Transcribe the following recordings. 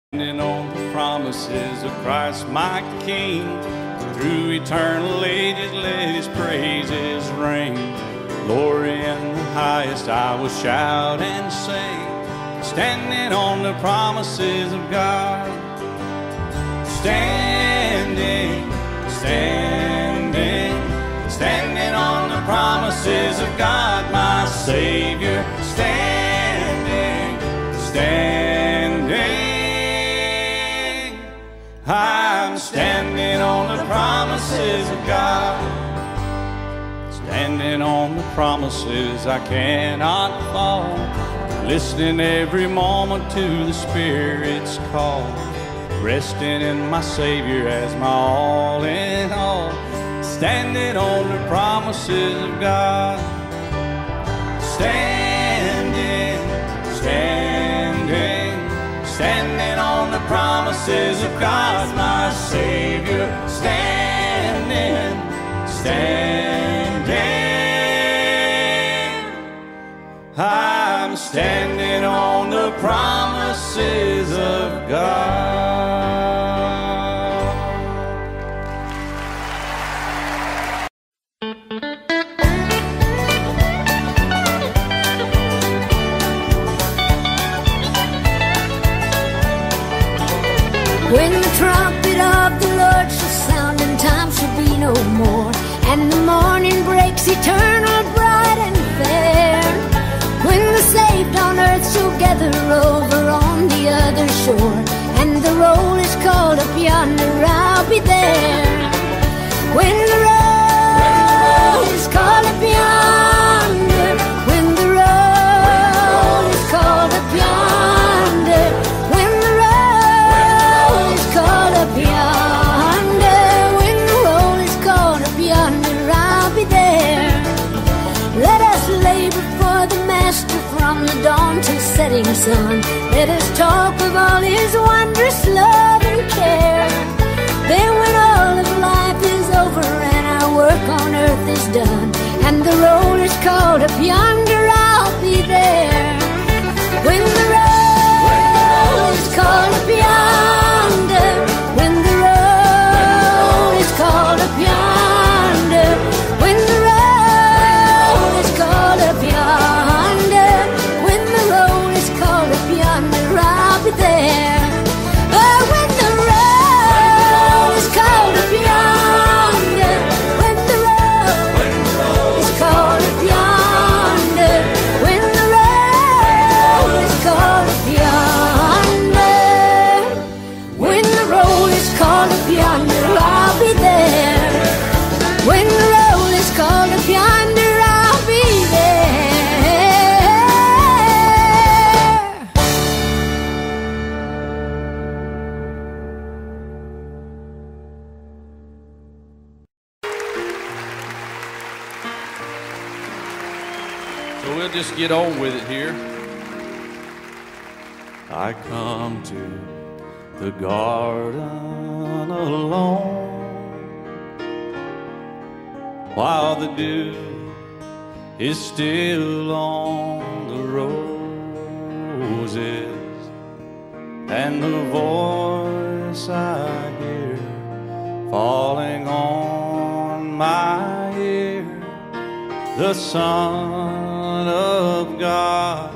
Standing on the promises of Christ my King, through eternal ages let His praises ring. Glory in the highest I will shout and sing, standing on the promises of God. Standing, standing, standing on the promises of God, my Savior. Standing, standing, I'm standing on the promises of God. Standing on the promises I cannot fall, listening every moment to the Spirit's call, resting in my Savior as my all in all. Standing on the promises of God. Standing, standing, standing on the promises of God, my Savior. Standing, standing, I'm standing on the promises of God. When the trumpet of the Lord shall sound and time shall be no more, and the morning breaks eternal, bright and fair, when the saved on earth shall gather over on the other shore, and the roll is called up yonder, I'll be there. When the roll is called up yonder, when the roll is called up yonder, when the roll is called up yonder, when the roll is called up yonder, I'll be there. Let us labor for the Master from the dawn till setting sun. Let us talk of all His wondrous love and care. Then when all of life is over and our work on earth is done, and the roll is called up yonder, I'll be there. When the roll is called up yonder, when the roll is called up yonder, when the roll is called up yonder, when the roll is called up yonder, I'll be there. Oh, when the roll is called up yonder, when the roll is called up yonder, when the roll is called up yonder, when the roll is called up yonder, I'll be there. When the roll is called up yonder, I'll be there. So we'll just get on with it here. I come to the garden alone, while the dew is still on the roses, and the voice I hear falling on my ear, the Son of God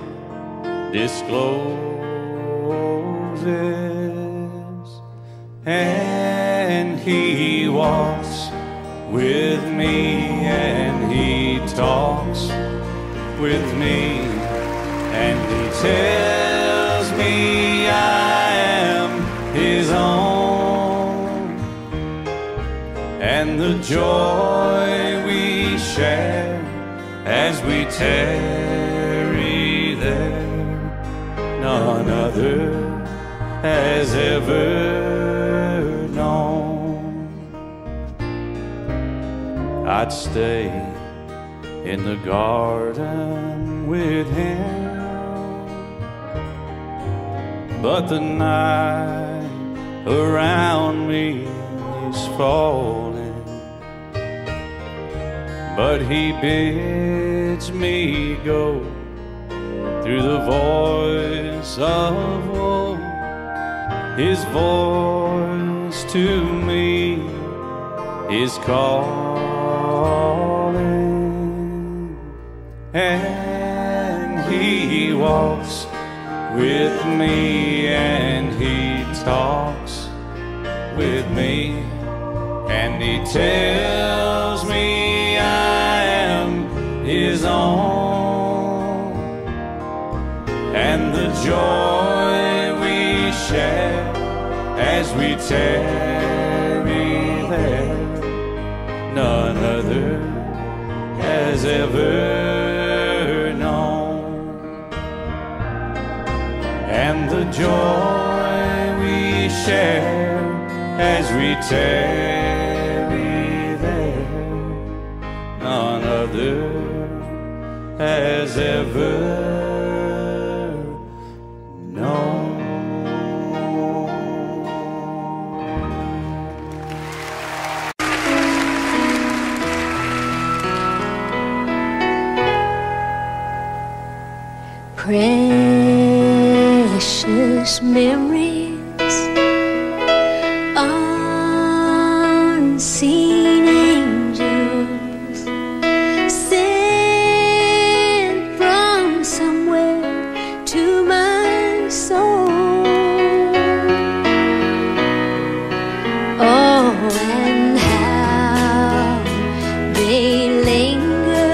discloses, and He walks with me, and He talks with me, and He tells me I am His own, and the joy we share as we tarry there, none other has ever known. I'd stay in the garden with Him, but the night around me is falling, but He bids me go through the voice of woe, His voice to me is calling, and He walks with me, and He talks with me, and He tells me I am His own, and the joy we share as we tarry there, none other has ever known. And the joy we share as we tarry there, none other has ever known. Precious memories, unseen angels sent from somewhere to my soul. Oh, and how they linger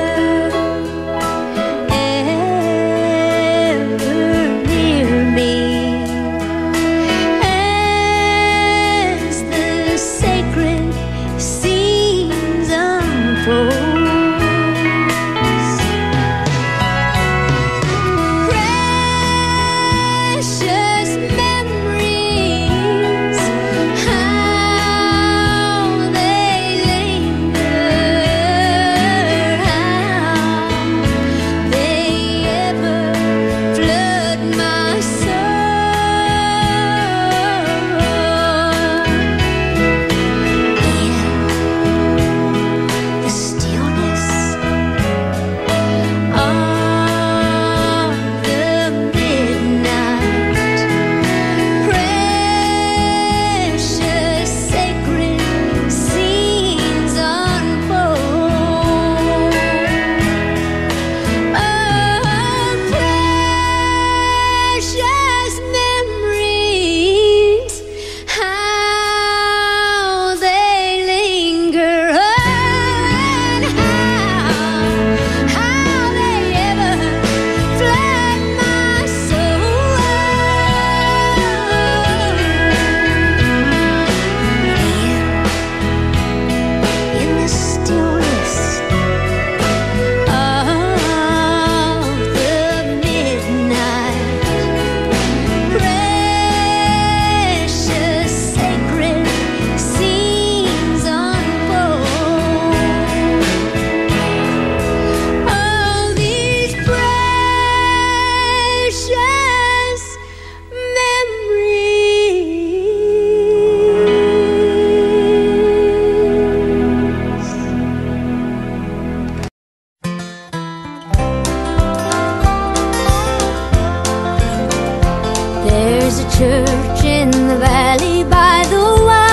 church in the valley by the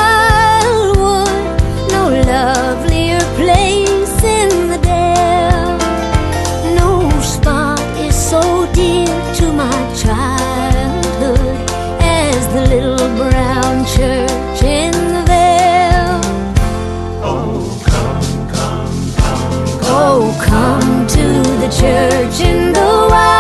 wildwood, no lovelier place in the dale. No spot is so dear to my childhood as the little brown church in the vale. Oh, come, come, come, oh, come to the church in the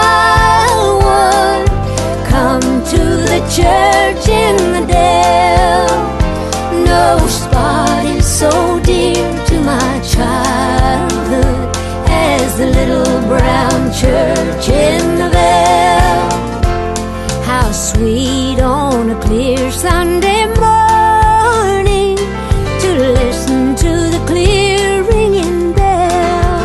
wildwood, come to the church in the dale. No spot is so dear to my childhood as the little brown church in the vale. How sweet on a clear Sunday morning to listen to the clear ringing bell.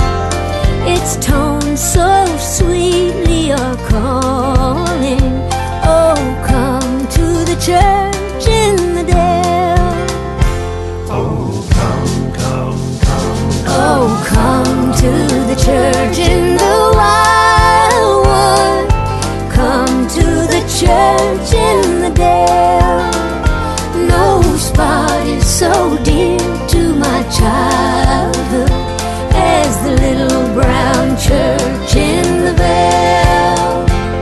Its tones so sweetly are calling, oh, come to the church in the dale. oh, come, come, come, Oh, come to the church in the wildwood, come to the church in the dale. No spot is so dear to my childhood as the little brown church in the vale.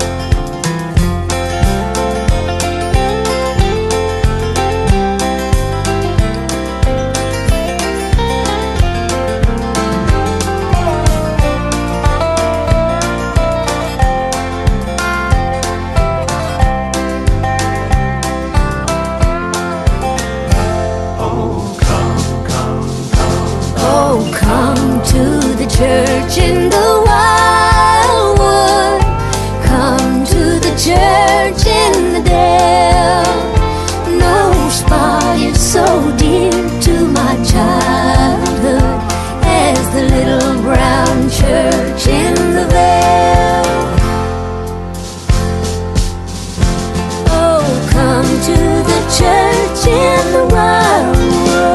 Church in the wildwood, come to the church in the dale. No spot is so dear to my childhood as the little brown church in the vale. Oh, come to the church in the wildwood.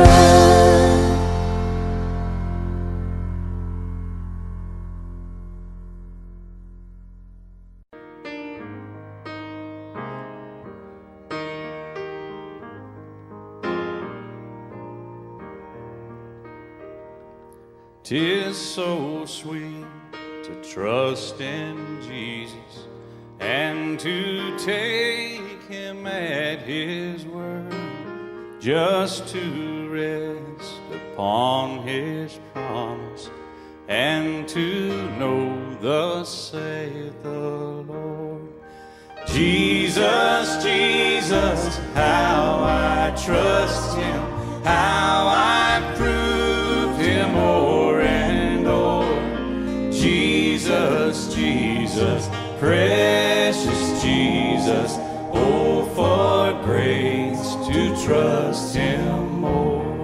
Tis so sweet to trust in Jesus and to take Him at His word, just to rest upon His promise and to know thus saith the Lord. Jesus, Jesus, how I trust Him, how I prove Him o'er and o'er. Jesus, Jesus, precious Jesus, oh, for grace to trust Him more.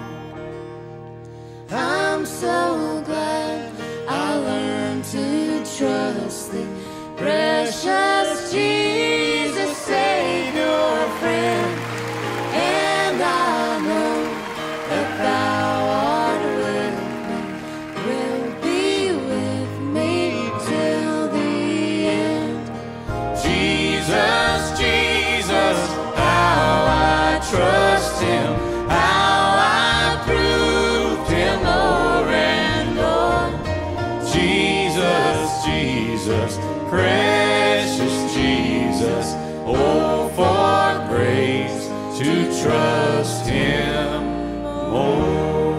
I'm so glad I learned to trust Thee, precious Jesus, Savior, friend. And I know that Thou art with me, will be with me till the end. Jesus, Jesus, how I trust Him, how I proved Him o'er and o'er. Jesus, Jesus, precious Jesus, oh, for grace to trust Him more.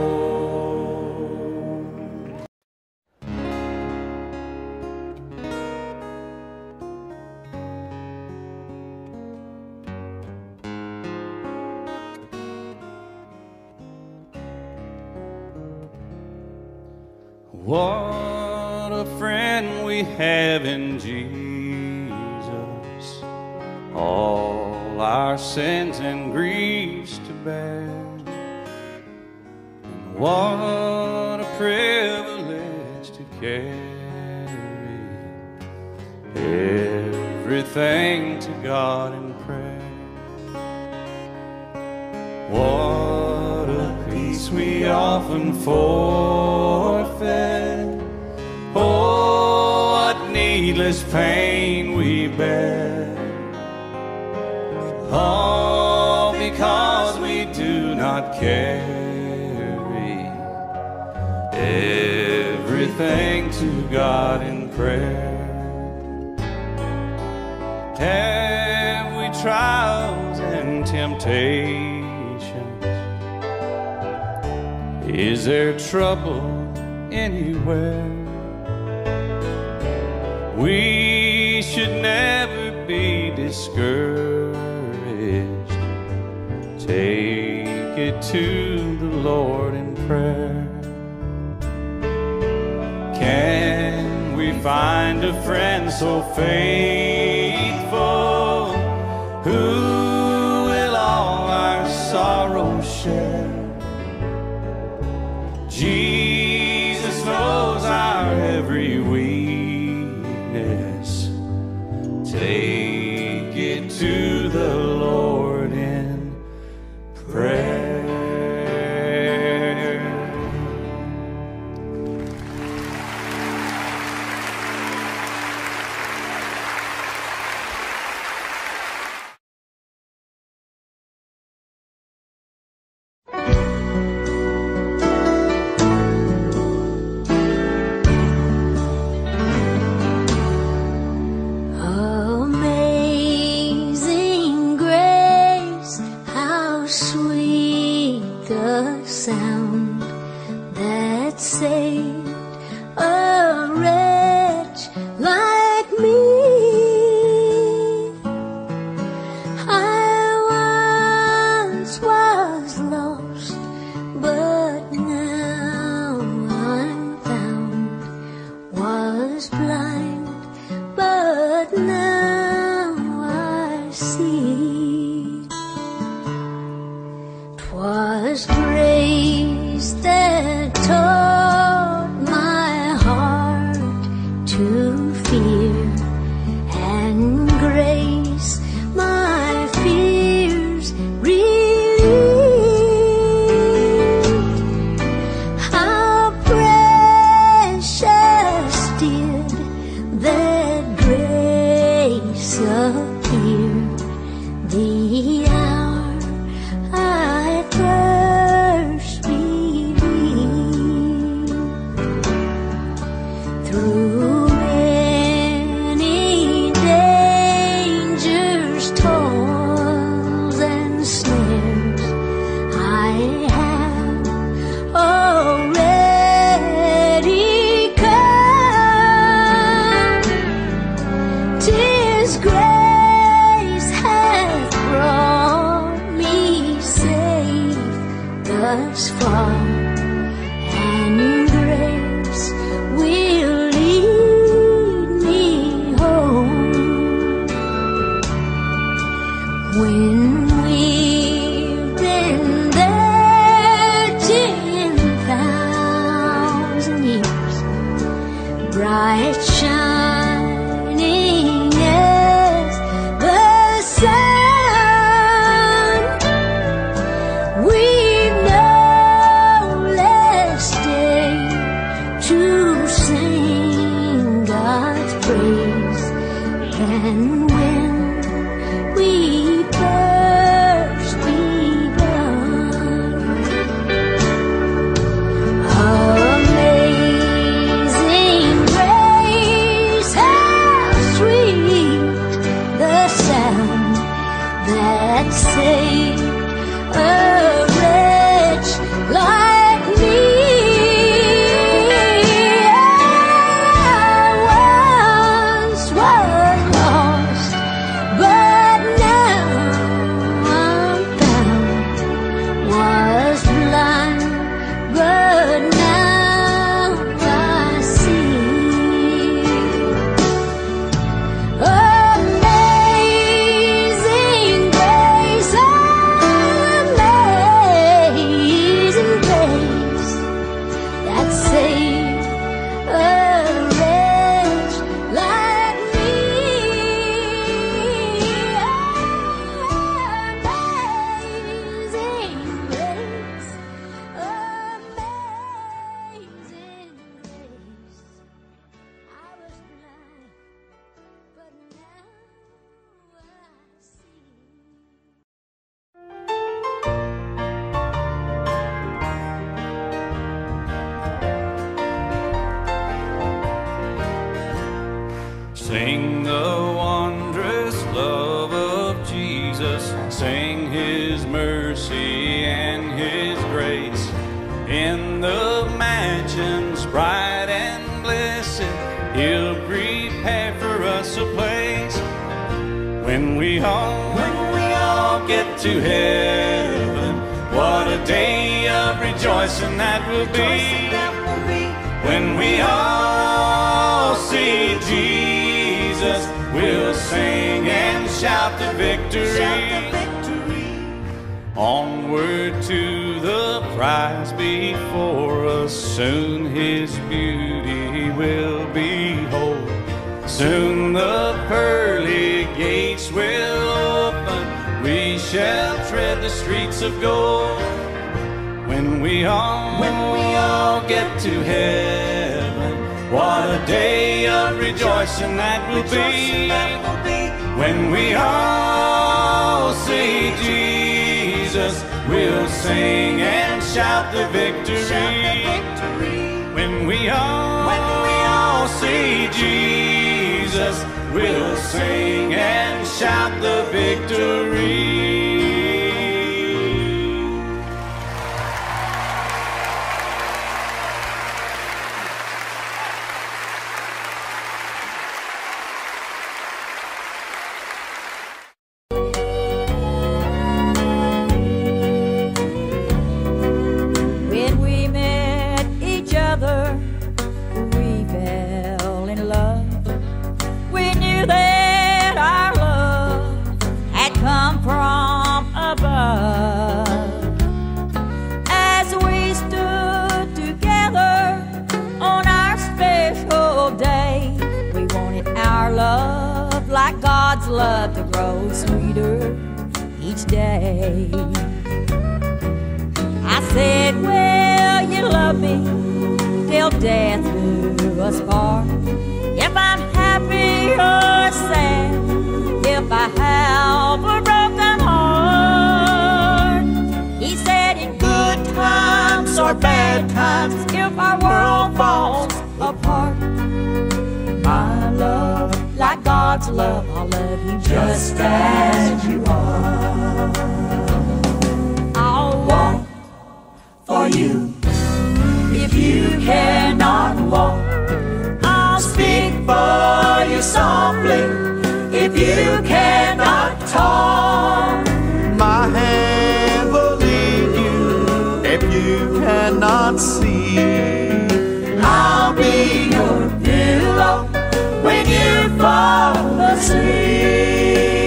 What a friend we have in Jesus, all our sins and griefs to bear. And what a privilege to carry everything to God in prayer. What a peace we often forfeit. Oh, what needless pain we bear. All because we do not carry everything to God in prayer. Have we trials and temptations? Is there trouble anywhere? We should never be discouraged. Take it to the Lord in prayer. Can we find a friend so faithful, who will all our sorrows share? Jesus knows our every weakness. Take it to the Lord in prayer. disappeared. The hour I first believed. Through many dangers, toils, and snares, I have already come. 'Tis grace hath brought me safe thus far, and grace will lead me home. When we've been there 10,000 years, bright shining as the sun, we've no less day to sing God's praise than when we first begun. Amazing grace, how sweet the sound that saved a wretch like me. I once was lost, but now I'm found. Was blind, but now I see. Amazing grace, amazing grace, that saved a wretch like me. Amazing grace, amazing grace. I was blind, but now I see. Sing the wondrous love of Jesus, sing His mercy and His grace. In the mansions bright and blessed, He'll prepare for us a place. When we all get to heaven, what a day of rejoicing that will be. When we all see Jesus, we'll sing and shout the victory. Onward to the prize before us, soon His beauty will behold. Soon the pearly gates will open, we shall tread the streets of gold. When we all get to heaven, what a day of rejoicing that will be. When we all see Jesus, we'll sing and shout the victory. When we all see Jesus, we'll sing and shout the victory. When we met each other, we fell in love. We knew that our love had come from above. As we stood together on our special day, we wanted our love like God's love to grow sweeter each day. I said, will you love me till death do us part? If I'm happy or sad, God's love, I'll love you just as you are. I'll walk for you. If you cannot walk, I'll speak for you softly. If you cannot talk, my hand will lead you. If you cannot see, I'll be your pillow when you fall asleep.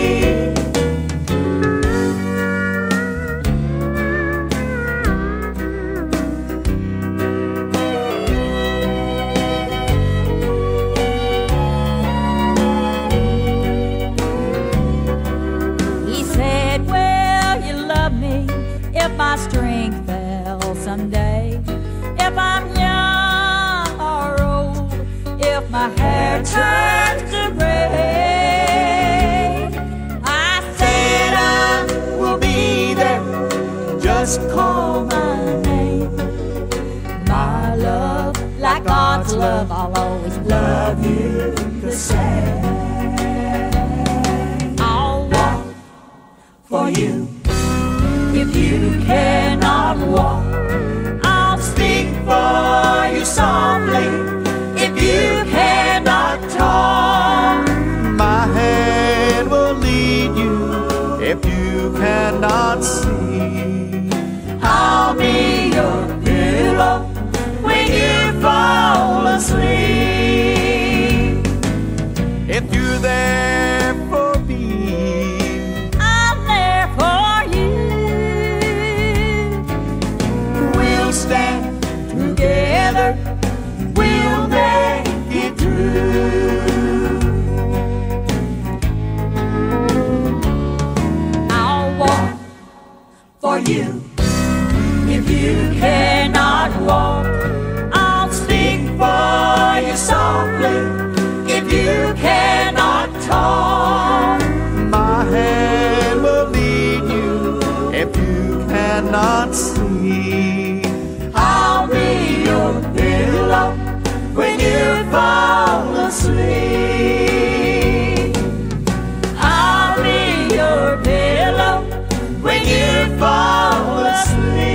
He said, well, you love me if my strength fell someday, if I'm young or old, if my hair turns to gray. I said I will be there, just call my name. My love, like God's love, I'll always love you the same. I'll walk for you. If you cannot walk, I'll speak for you softly. If you cannot talk, my hand will lead you. If you cannot see, I'll be your pillow when you fall asleep. if you're there for me, I'm there for you. We'll stand together, we'll make it through. I'll walk for you. If you cannot walk, I'll speak for you softly. If you cannot talk, my hand will lead you. If you cannot see, I'll be your pillow when you fall asleep. I'll be your pillow when you fall asleep.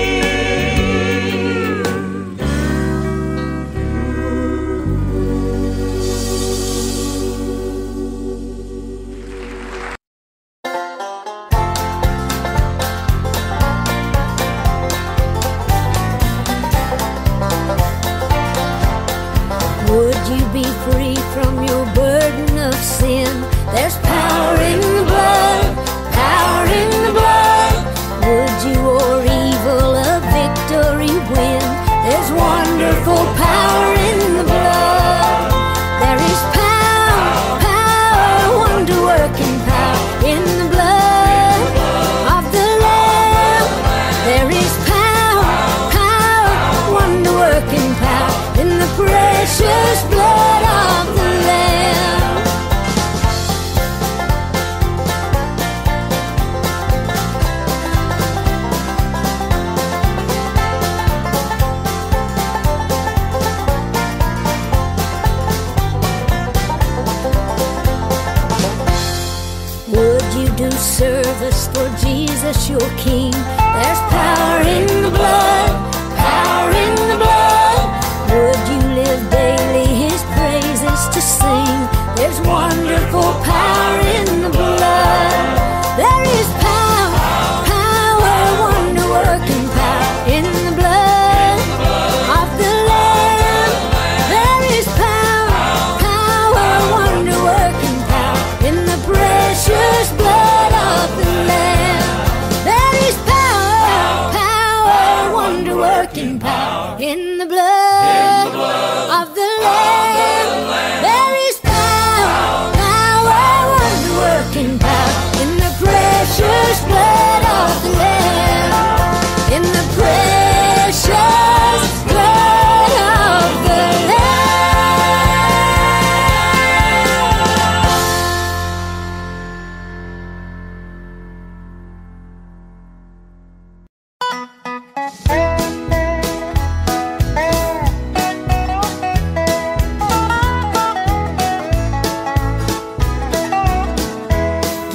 Would you be free from your burden of sin? There's power in the blood, power in the blood. Would you or evil a victory win? There's wonderful power in the blood. There is power, power, wonder-working power in the blood of the Lamb. There is power, power, wonder-working power in the precious blood of the Lamb. Would you do service for Jesus your King? There's power in the blood, power in the blood. Would you live daily His praises to sing? There's wonderful power in the blood. There is power, power, wonder-working power in the blood of the Lamb. There is power, power, wonder-working power in the precious blood of the Lamb. There is power, power, wonder-working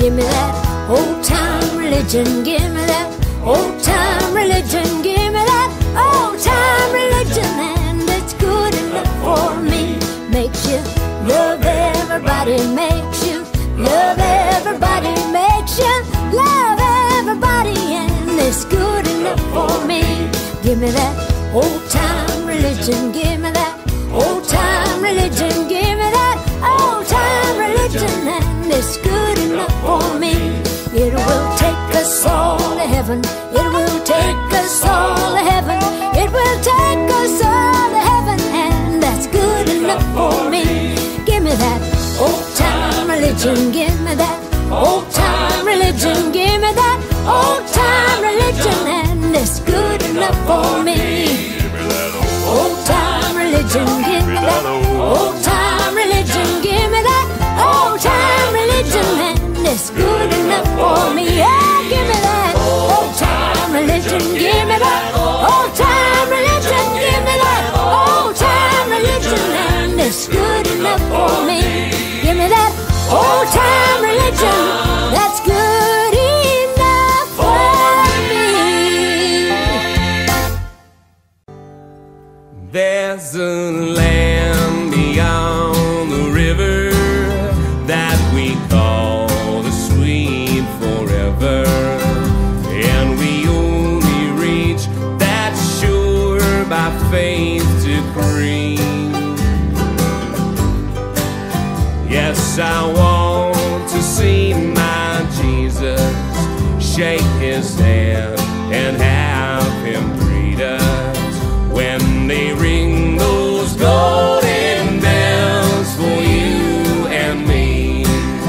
Give me that old-time religion. Give me that old-time religion. Give me that old-time religion. And it's good enough for me. Makes you love everybody. Makes you love everybody. Makes you love everybody. And it's good enough for me. Give me that old-time religion. Give me that old-time religion. Give me that old-time religion. And it's good enough for me. It will take us all to heaven. It will take us all to heaven. It will take us all to heaven. And that's good enough for me. Give me that old-time religion. Give me that old-time religion. Give me that old-time religion. And it's good enough for me. Old-time religion. Give me that old-time religion. Give me that old-time religion. And it's good enough for me. Yeah, give me that old-time religion. Give me that old-time religion. Give me that old-time religion. And it's good enough for me. Give me that old-time religion. That's good enough for me. There's a land beyond the river that we call the sweet forever, and we only reach that shore by faith decree. Yes, I want to see my Jesus, shake his hand and have him greet us when they ring those golden bells for you and me.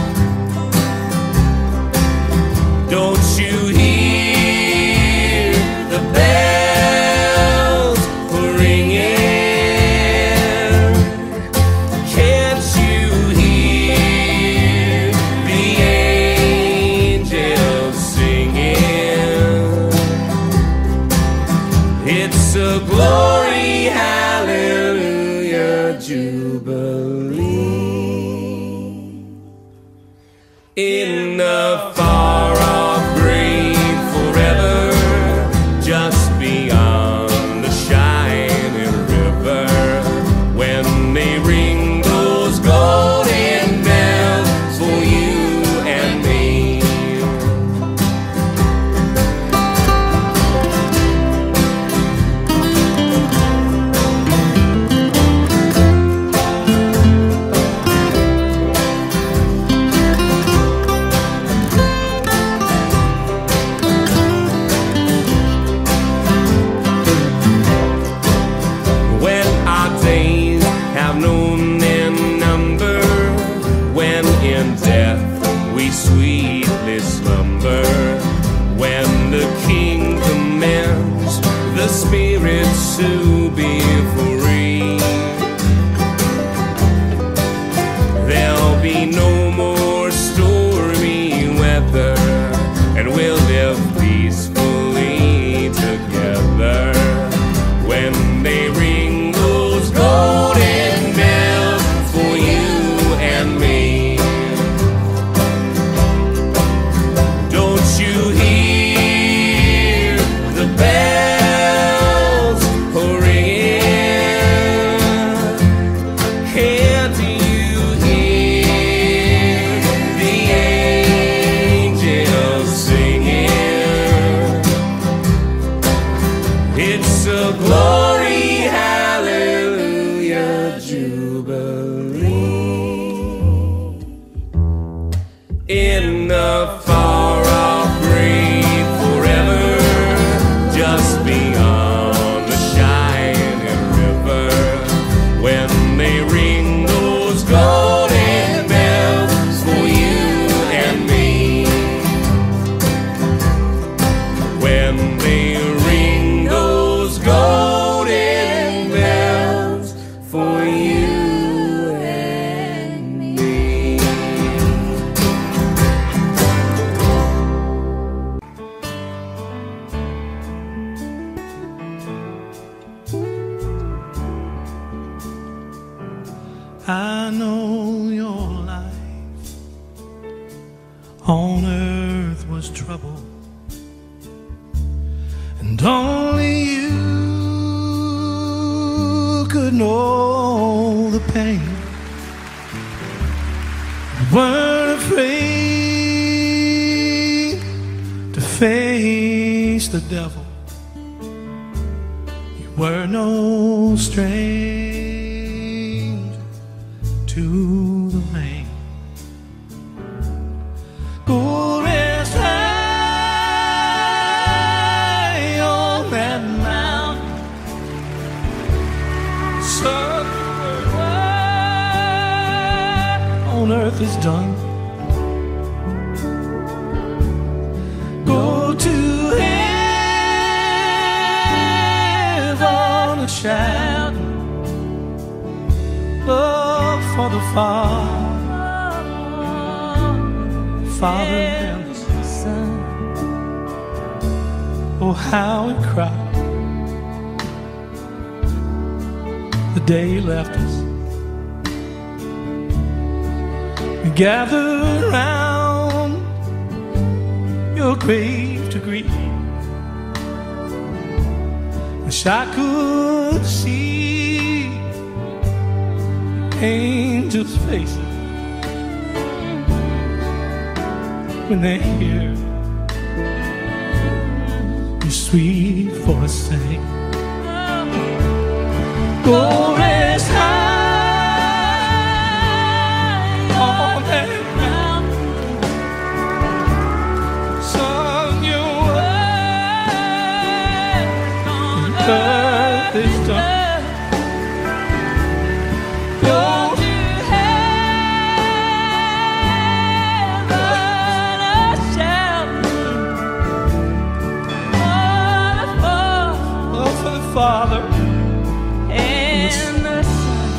Don't you hear the bells ringing? Can't you hear the angels singing? It's a glory, hallelujah, jubilee. In the far-off great forever, just beyond the shining river, when they ring those golden bells for you and me. When our days have known their number, when in death we sweetly slumber, when the King commands the spirits to be free, there'll be no more stormy weather, and we'll live peacefully together. When they ring those golden bells for you and me, don't you hear the bells ringing? Can't you hear the angels singing? It's a glory, hallelujah, jubilee. In the far-off great forever, just beyond the shining river, when they ring those golden bells for you and me, when they ring those golden bells for you and me. on earth was trouble, and only you could know the pain. You weren't afraid to face the devil. You were no stranger to the rain. Go rest high on that mountain, son. On earth is done. Go to heaven and shout love for the Father and the Son. Oh, how it cried the day He left us. We gathered round your grave to grieve. Wish I could see angels' faces when they hear your sweet voice sing. Go rest high on that mountain, son. Your work on earth is done. Go to heaven a shouting love for the Father and the Son.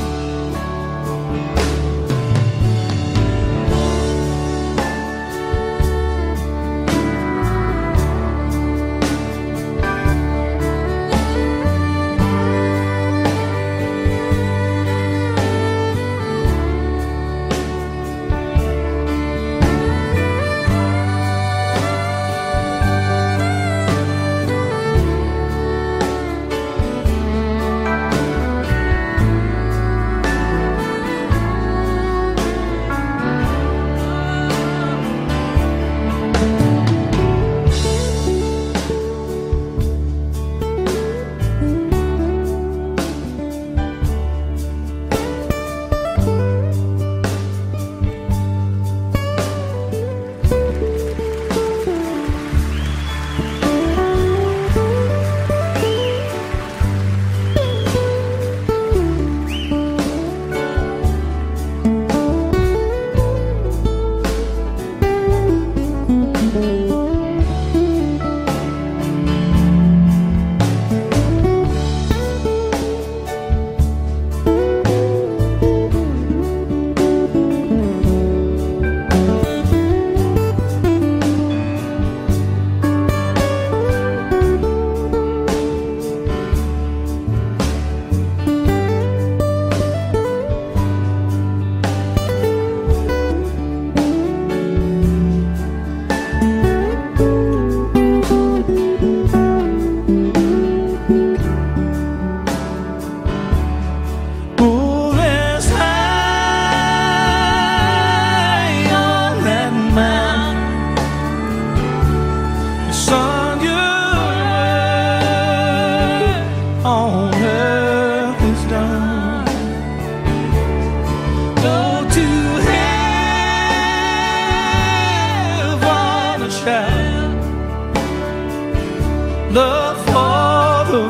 Love for the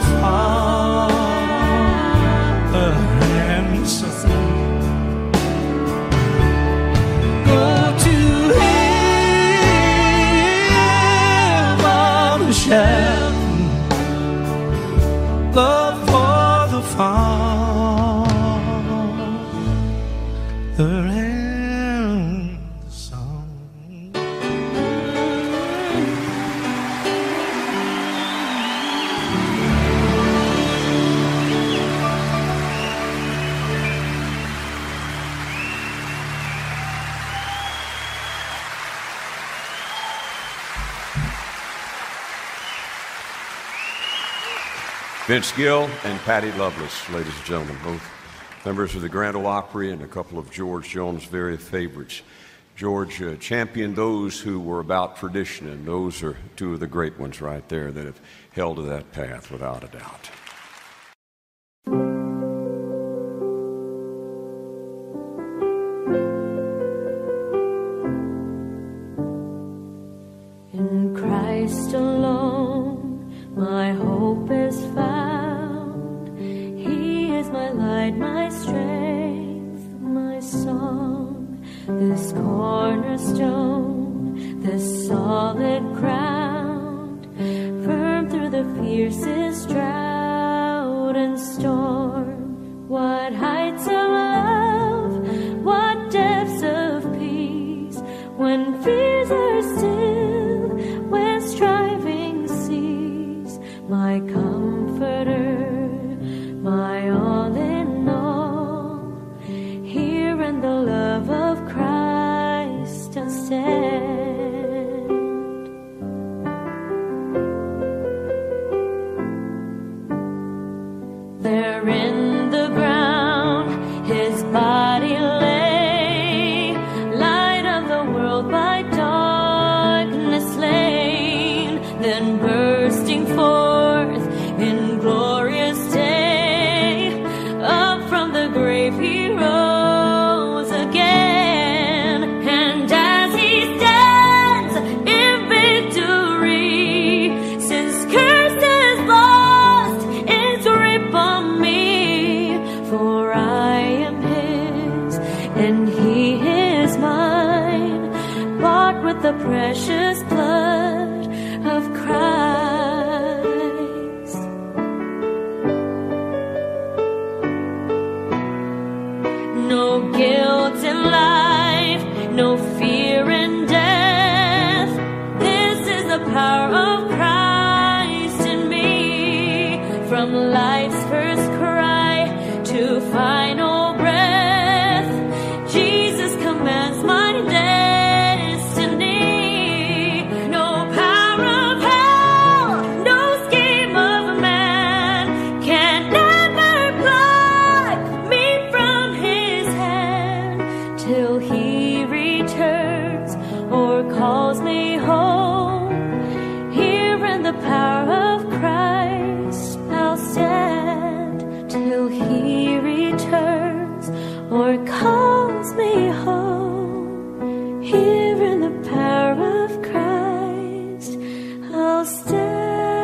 Father and the Son. Go to heaven and shout love for the Father and the Son. Vince Gill and Patty Loveless, ladies and gentlemen, both members of the Grand Ole Opry and a couple of George Jones' very favorites. George championed those who were about tradition, and those are two of the great ones right there that have held to that path without a doubt. In Christ alone, my hope is found. He is my light, my strength, my song. This cornerstone, this solid ground, firm through the fiercest drought and storm. What heights of love, what depths of peace, when fears are still, when striving cease. My comforter, my all in all, here in the love of Christ I'll stand. There in the ground his body lay, light of the world by darkness slain, then bursting forth in glorious day, up from the grave he rose again. And as he stands in victory, since curse is lost its grip on me, for I am his and he is mine, bought with the precious blood of Christ. No guilt in life, no fear in death. This is the power of Christ in me. From life's first cry to final breath, Jesus commands my destiny. No power of hell, no scheme of man can ever pluck me from his hand, till he returns or calls me home. Here in the power of Christ I'll stand, till he returns or calls me home. Here in the power of Christ I'll stand.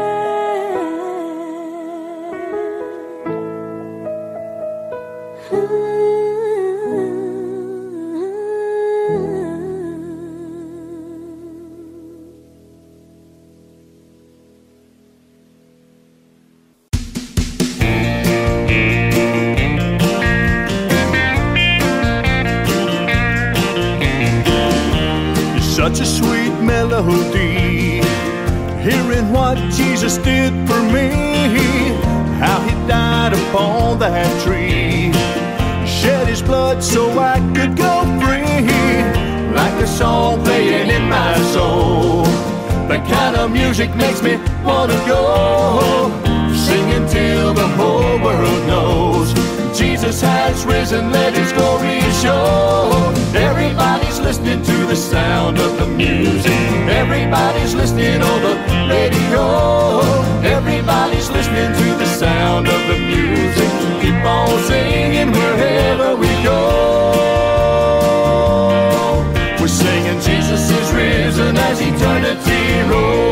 Such a sweet melody, hearing what Jesus did for me, how he died upon that tree, shed his blood so I could go free, like a song playing in my soul. That kind of music makes me want to go, singing till the whole world knows Jesus has risen, let his glory show. Everybody's listening to the sound of the music. Everybody's listening on the radio. Everybody's listening to the sound of the music. Keep on singing wherever we go. We're singing Jesus is risen as eternity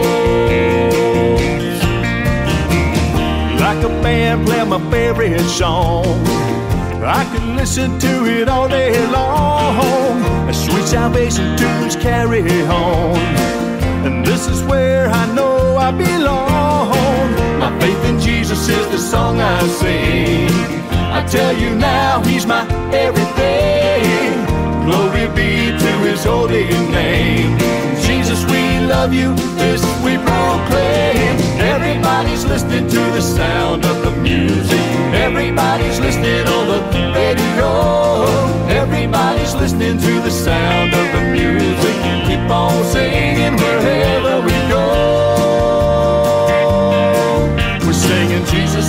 rolls. Like a band playing my favorite song, I could listen to it all day long. As sweet salvation tunes carry on, and this is where I know I belong. My faith in Jesus is the song I sing. I tell you now, he's my everything. Glory be to his holy name. Jesus, we love you, this we proclaim. Everybody's listening to the sound of the music. Everybody's listening on the radio. Everybody's listening to the sound of the music. Keep on singing wherever we go. We're singing Jesus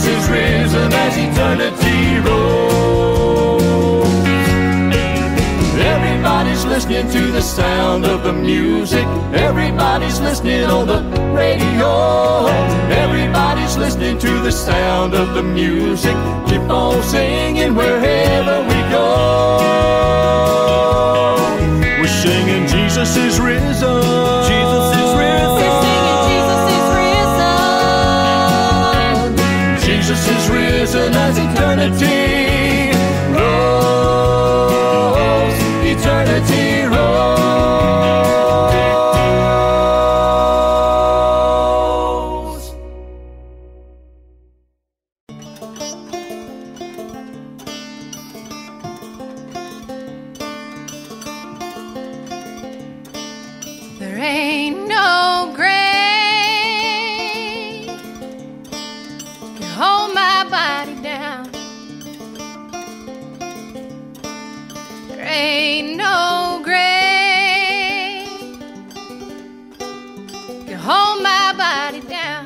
listening to the sound of the music. Everybody's listening on the radio. Everybody's listening to the sound of the music. Keep on singing wherever we go. We're singing Jesus is risen. Jesus is risen. We're singing Jesus is risen. Jesus is risen as eternity rolls. Eternity rolls. There ain't no grave can hold my body down. There ain't no grave can hold my body down.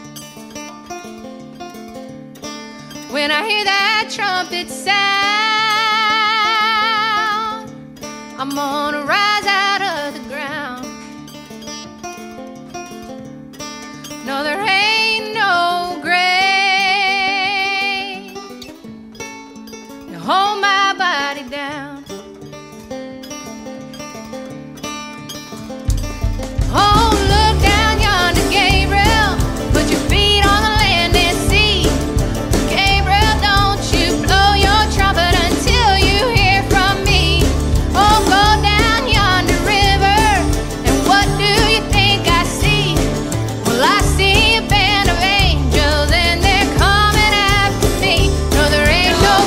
When I hear that trumpet sound, I'm gonna rise out of the ground. No, there ain't no grave to hold my body down. Oh, look down yonder, Gabriel. Put your feet on the land and see. Gabriel, don't you blow your trumpet until you hear from me. Oh, go down yonder river, and what do you think I see? Well, I see a band of angels, and they're coming after me. No, there ain't no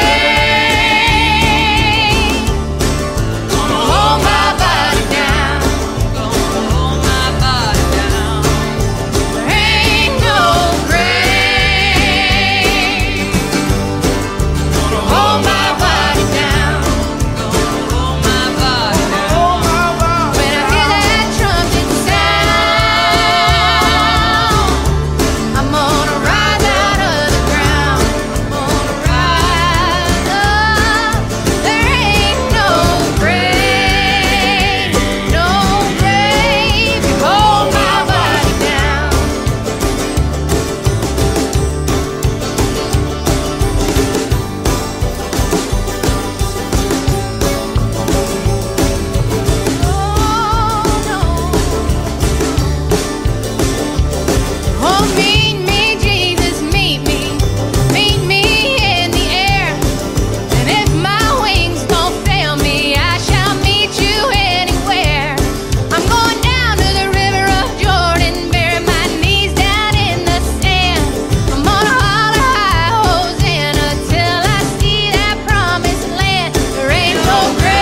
grave gonna hold my body down. Gonna hold my body down. There ain't no grave gonna hold my body down. Gonna hold my body down. When I hear that trumpet sound, I'm gonna rise out of the ground. I'm gonna rise up. There ain't no grave, no grave can hold my body down. Oh, meet me, Jesus, meet me in the air. And if my wings don't fail me, I shall meet you anywhere. I'm going down to the river of Jordan, bury my knees down in the sand. I'm gonna holler high Hosanna till I see that promised land. There ain't no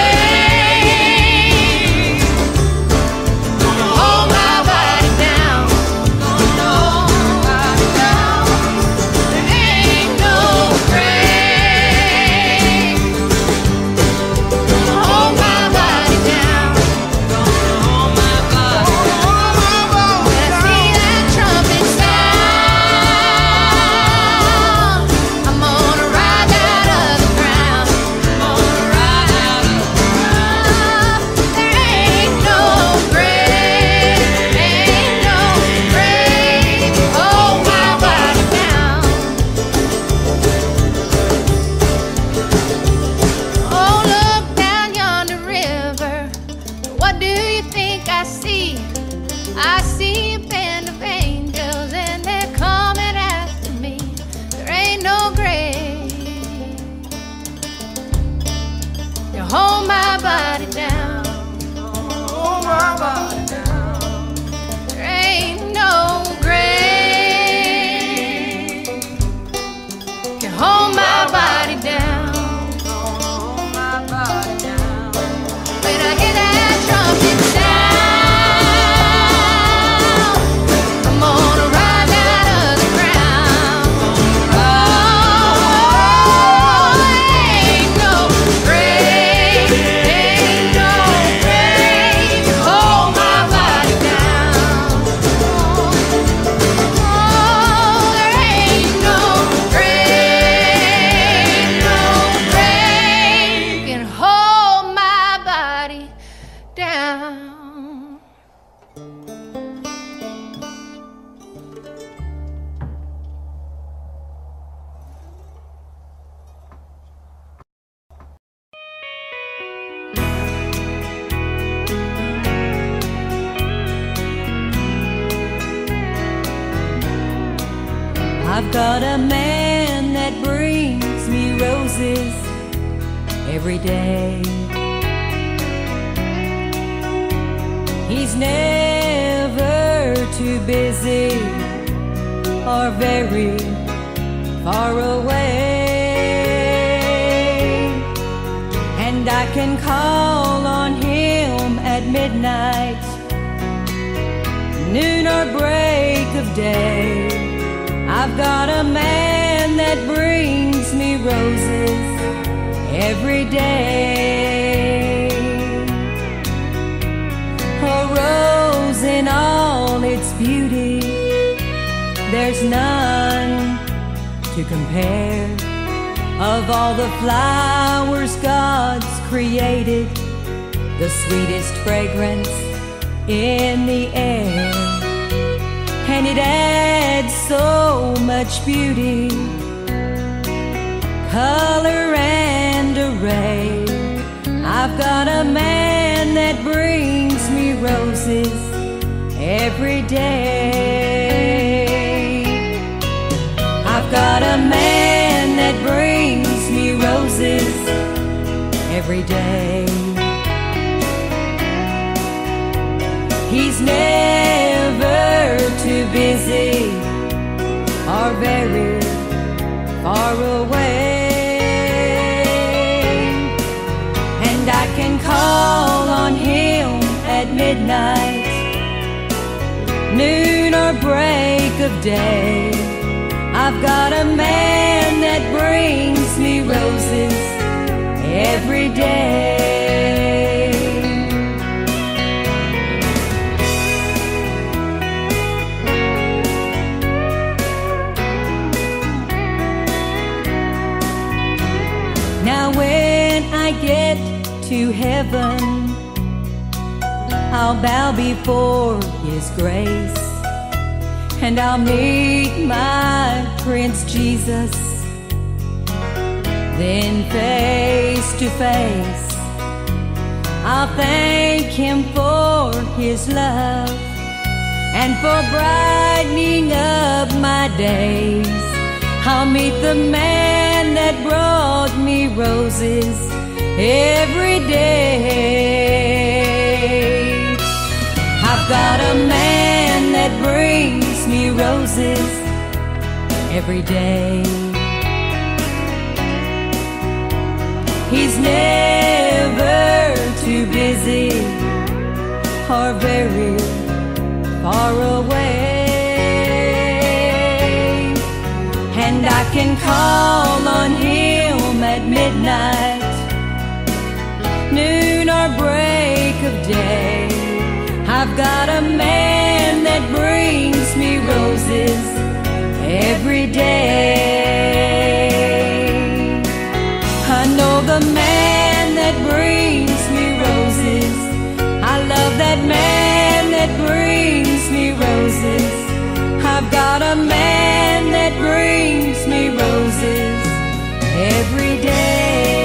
grave gonna hold my body down. Gonna hold my body down. There ain't no grave gonna hold my body down. Gonna hold my body down. When I see that trumpet sound, I'm gonna rise out of the ground. I'm gonna rise out of the ground. There ain't no grave, ain't no grave to hold my body down. Oh, look down yonder river. What do you think I see? I see a band of angels, and they're coming after me. There ain't no grave to hold my body down. Hold my body down. There ain't no grave can hold my body down. Hold my body down. When I hear that trumpet sound, I'm gonna rise out of the ground. Oh, ain't no grave, ain't no grave can hold my I've got a man that brings me roses every day. He's never too busy or very far away, and I can call on him at midnight, noon or break of day. I've got a man that brings me roses every day. A rose in all its beauty, there's none to compare. Of all the flowers God's created, the sweetest fragrance in the air. And it adds so much beauty, color and array. I've got a man that brings me roses every day. I've got a man that brings me roses every day. He's never too busy or very far away, and I can call on him at midnight, noon or break of day. I've got a man that brings me roses every day. Now when I get to heaven, I'll bow before His grace, and I'll meet my Prince Jesus. Then face to face, I'll thank Him for His love and for brightening up my days. I'll meet the man that brought me roses every day. I've got a man that brings me roses every day. He's never too busy or very far away, and I can call on him at midnight, noon or break of day. I've got a man that brings me roses every day. I know the man that brings me roses. I love that man that brings me roses. I've got a man that brings me roses every day.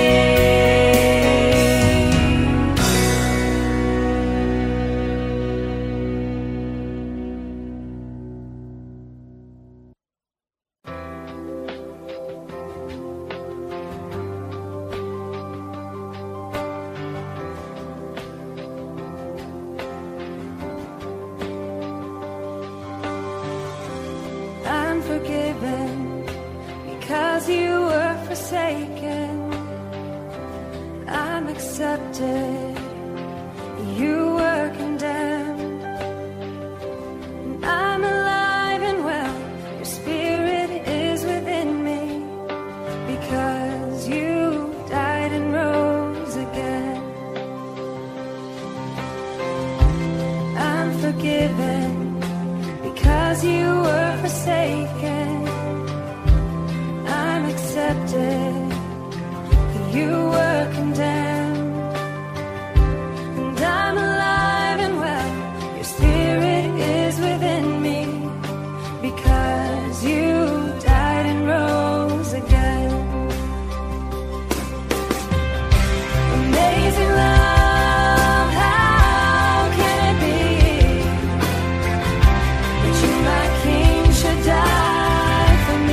Forgiven because you were forsaken. I'm accepted, you were condemned. And I'm alive and well, your spirit is within me, because you died and rose again. I'm forgiven because you were forsaken. I'm accepted, you were condemned. And I'm alive and well, your spirit is within me, because you died and rose again. Amazing love, how can it be that you, my King, should die for me?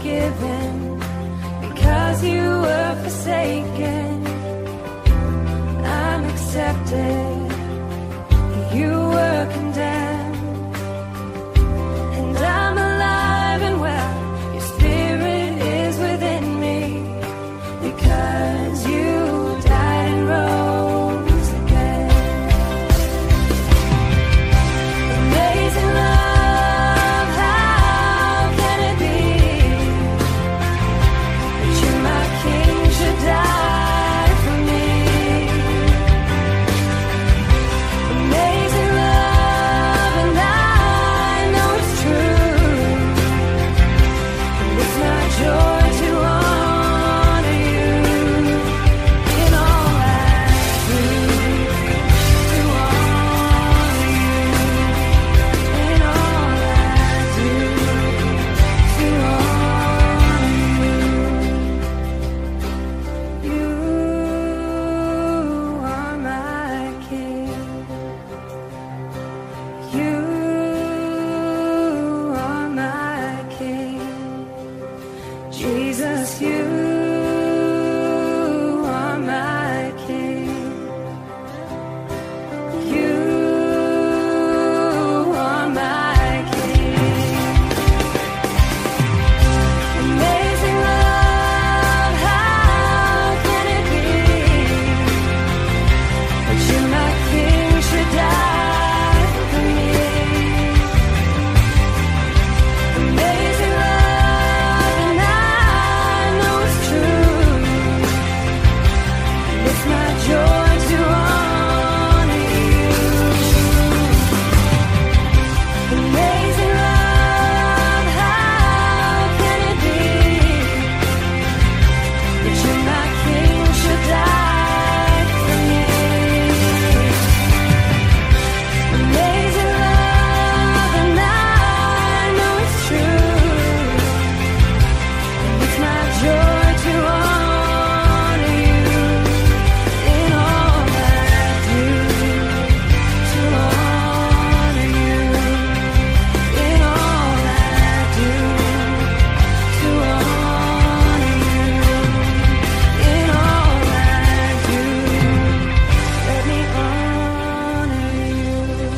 forgiven, because you were forsaken. I'm accepted, you were condemned, and I'm alive and well. Your spirit is within me, because you died and rose again. Amazing love, how can it be that you, my King, should die for me? Amazing love, and I know it's true, and it's my joy to honor you in all I do, to honor you in all I do, to honor you. You are my King. You are my King. Jesus, you are my King. You are my King. Amazing love, how can it be that you, my King, should die for me? Amazing love, and I know it's true, and it's my joy to honor you. Amazing love, how can it be that you, my King, should die for me? Amazing love, and I know it's true, and it's my joy to honor you in all I do, to honor you in all I do, to honor you in all I do. Let me honor you.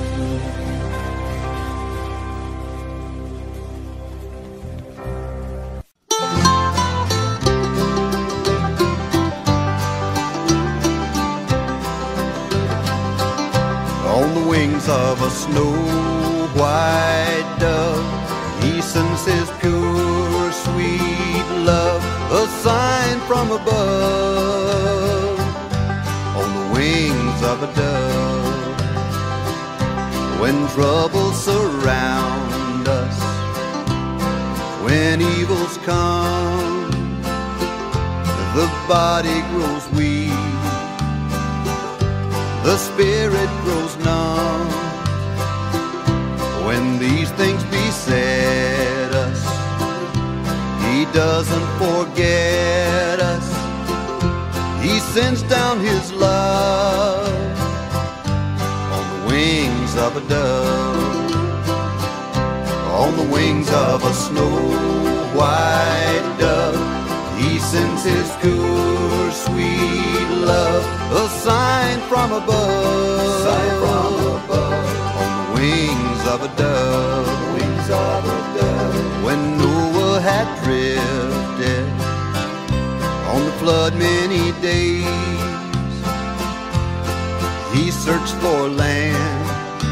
On the wings of a snow white dove, he sends his pure sweet love, a sign from above. On the wings of a dove, when troubles surround us, when evils come, the body grows weak, the spirit grows numb. When these things beset us, he doesn't forget us. He sends down his love on the wings of a dove, on the wings of a snow white dove. He sends his pure sweet love, a sign from above, on the wings of a dove, wings of a dove. When Noah had drifted on the flood many days, he searched for land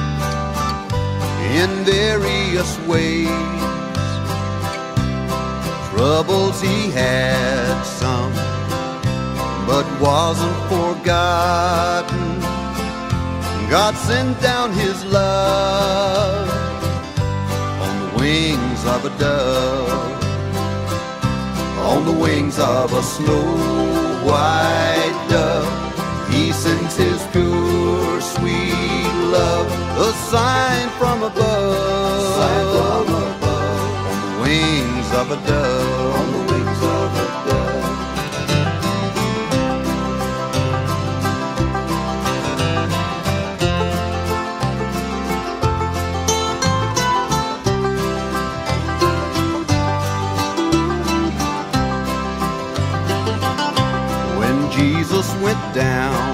in various ways. Troubles he had some, but wasn't forgotten. God sent down his love on the wings of a dove, on the wings of a snow white dove. He sends his pure sweet love, a sign from above, on the wings of a dove, on the wings of a dove. went down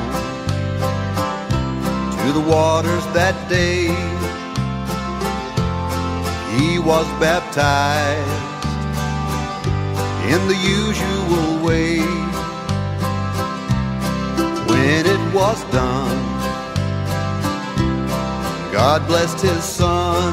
to the waters that day. He was baptized in the usual way. When it was done, God blessed his son.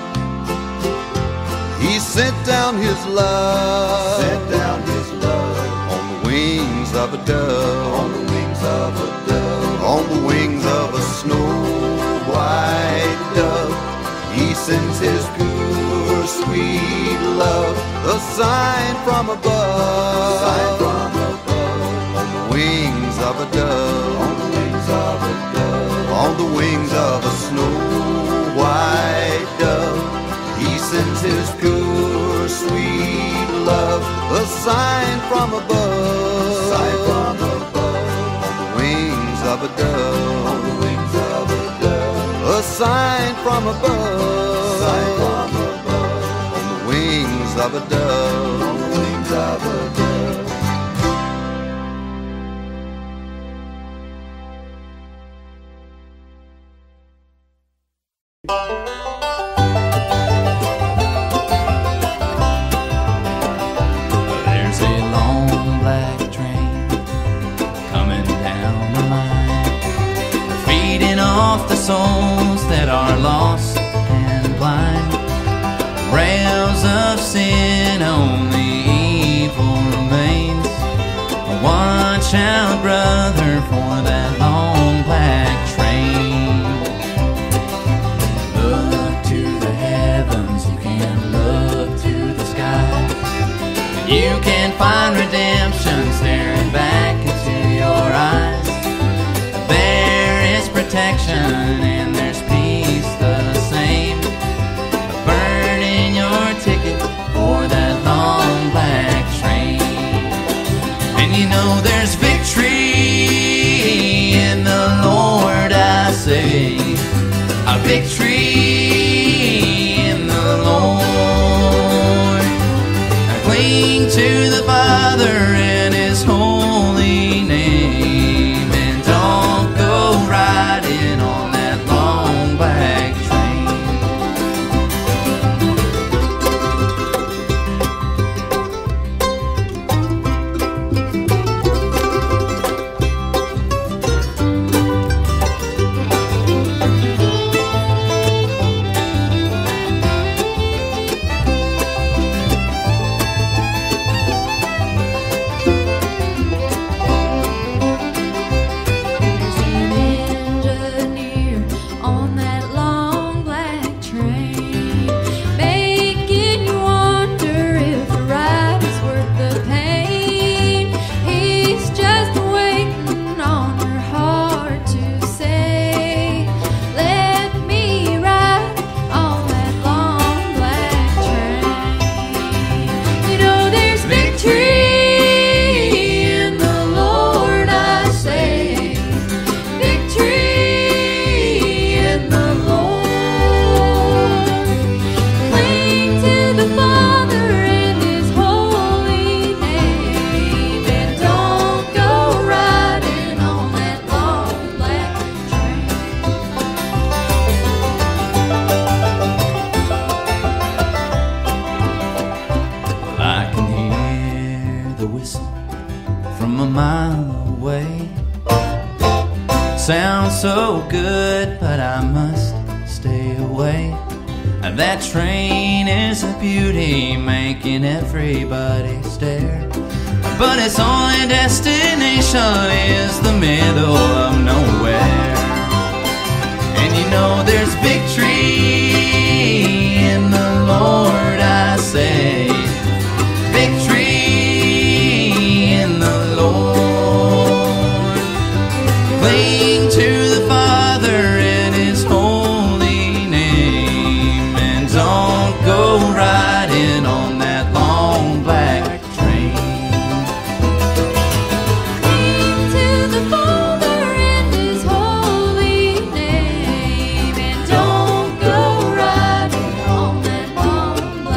He sent down his love, on the wings of a dove, on the wings of a dove, on the wings of a snow white dove. He sends his pure, sweet love, a sign from above, on the wings of a dove, on the wings of a dove, on the wings of a snow white dove. He sends his pure, sweet love, a sign from above, on the wings of a dove, on the wings of a dove, a sign from above, on the wings of a dove, on the wings of a dove. There's a long black train coming down the line, feeding off the souls that are lost and blind. Rails of sin, only evil remains. Watch out, brother, for that long black train. Look to the heavens, you can look to the sky. You can find redemption staring back into your eyes. There is protection and there's peace the same. Burn in your ticket for that long black train. And you know there's victory in the Lord, I say. A victory in the Lord. I cling to the Father and His holy name, and don't go riding on that long black train. Sounds so good, but I must stay away. That train is a beauty, making everybody stare. But its only destination is the middle of nowhere. And you know there's victory in the Lord, I say. Victory in the Lord. Cling to the Father in His holy name, and don't go riding on that long black train. Cling to the Father in His holy name, and don't go riding on that long black train.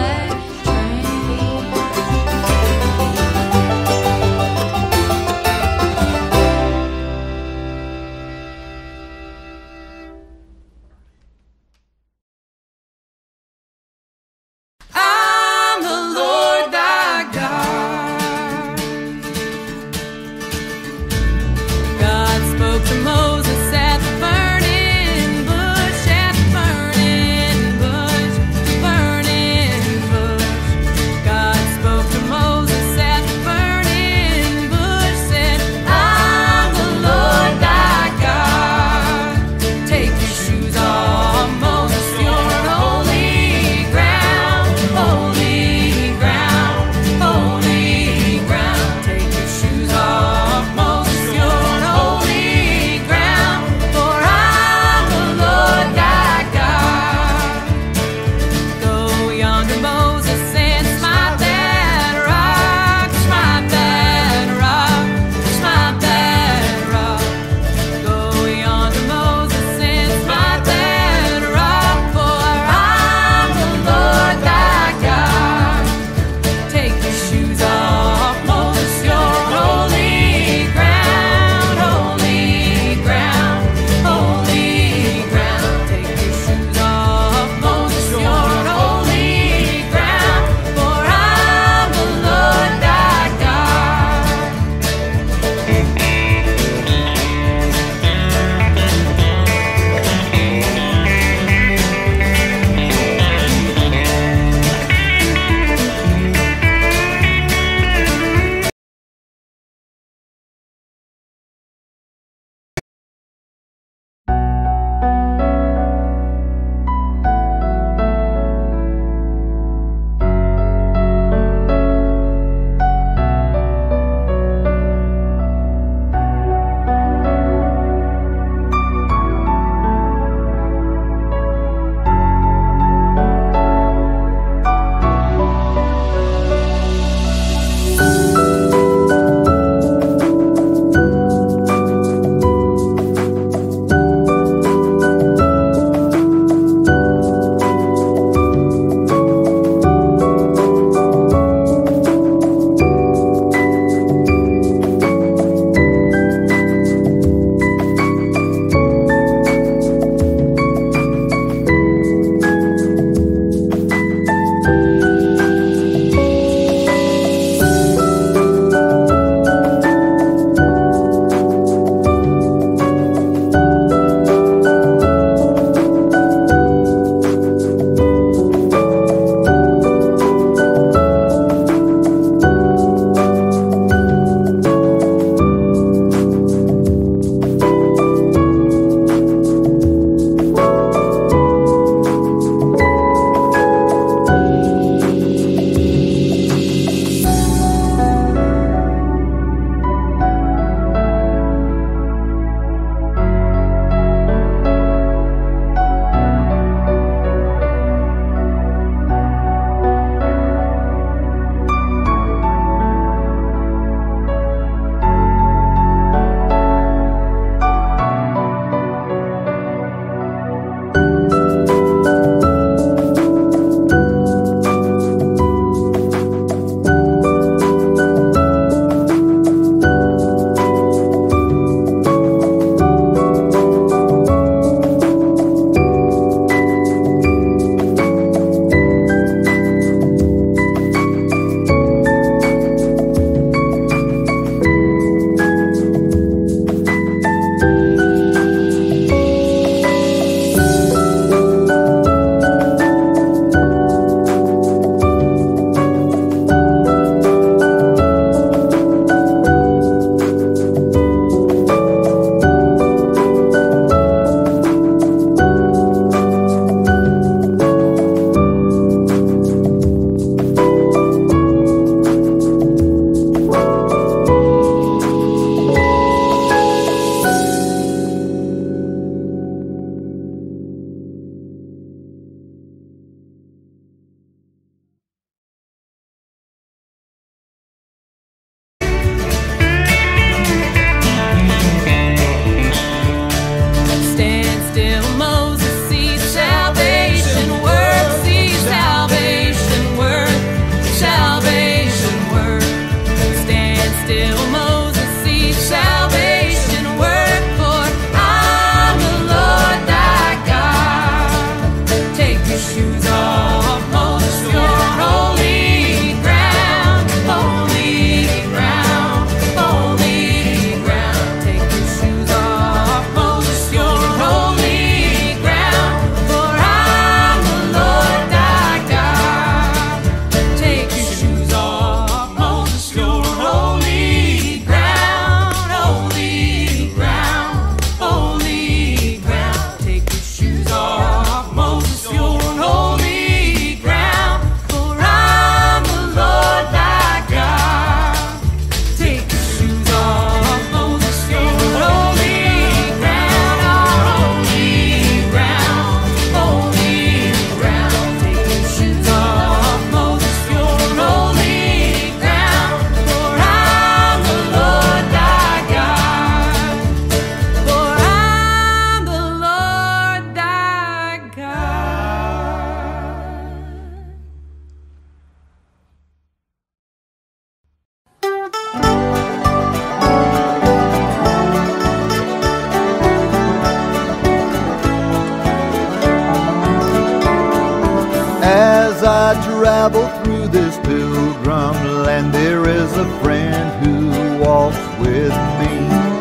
this pilgrim land, there is a friend who walks with me,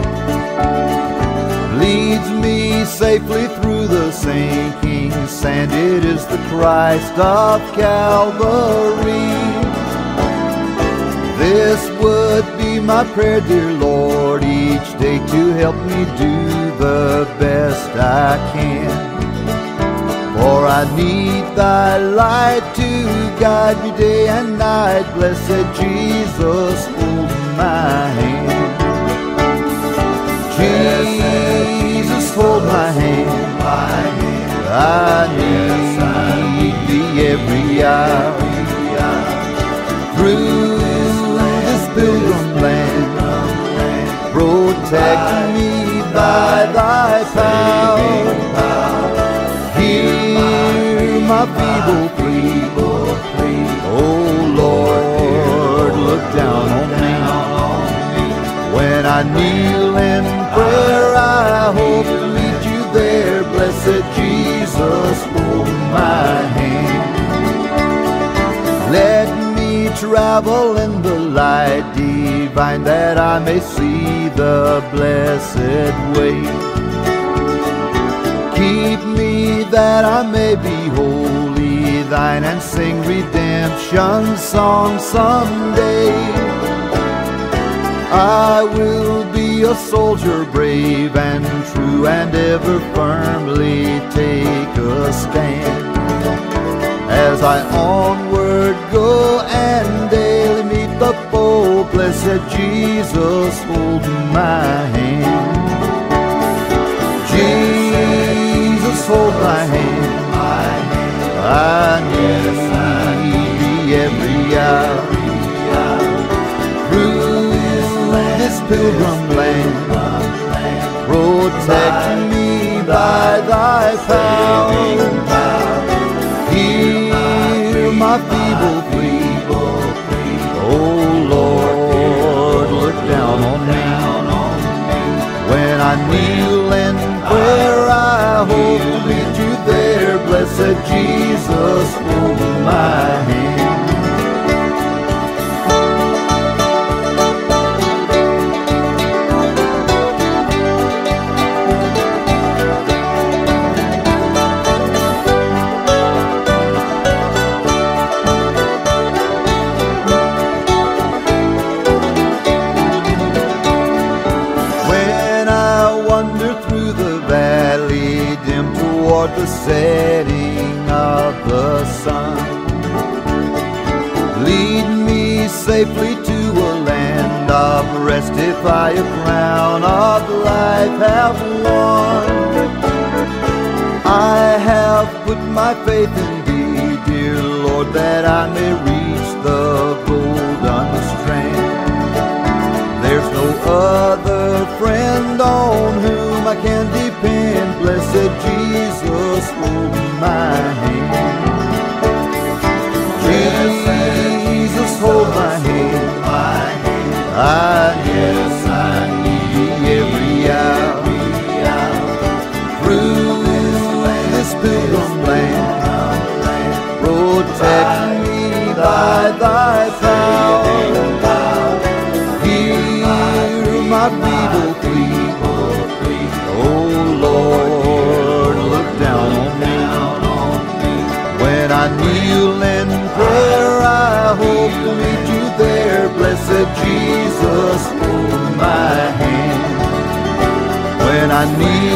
leads me safely through the sinking sand. It is the Christ of Calvary. This would be my prayer, dear Lord, each day to help me do the best I can. For I need thy light to guide me day and night. Blessed Jesus, hold my hand. Jesus, hold my hand. I need thee every hour. Through this pilgrim land, protect me by thy power. Hear my feeble plea. Oh Lord, look down on me. When I kneel in prayer, I hope to meet you there. Blessed Jesus, hold my hand. Let me travel in the light divine, that I may see the blessed way. Keep me that I may be wholly thine, and sing redemption songs someday. I will be a soldier brave and true, and ever firmly take a stand, as I onward go and daily meet the foe. Blessed Jesus, hold my hand. Jesus, hold my hand. I need thee every hour. Through this pilgrim land, protect me by thy power. Hear my feeble plea. Oh Lord, look down on me. When I kneel in prayer, I hope to meet you there. Blessed Jesus, hold my hand. The setting of the sun, lead me safely to a land of rest. If I a crown of life have won, I have put my faith in thee, dear Lord, that I may reach the golden strand. There's no other friend on whom I can depend. Blessed Jesus, hold my hand. Jesus, hold my hand. I need thee every hour. Through this pilgrim land, protect me by thy power. Hear my feeble plea. Oh Lord, look down on me. When I kneel in prayer, I hope to meet you there. Blessed Jesus, hold my hand. When I kneel